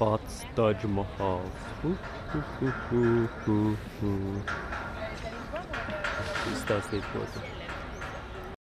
Spots, Taj Mahal. Ouh, ouh, ouh, ouh, ouh, ouh. Juste dans ces photos.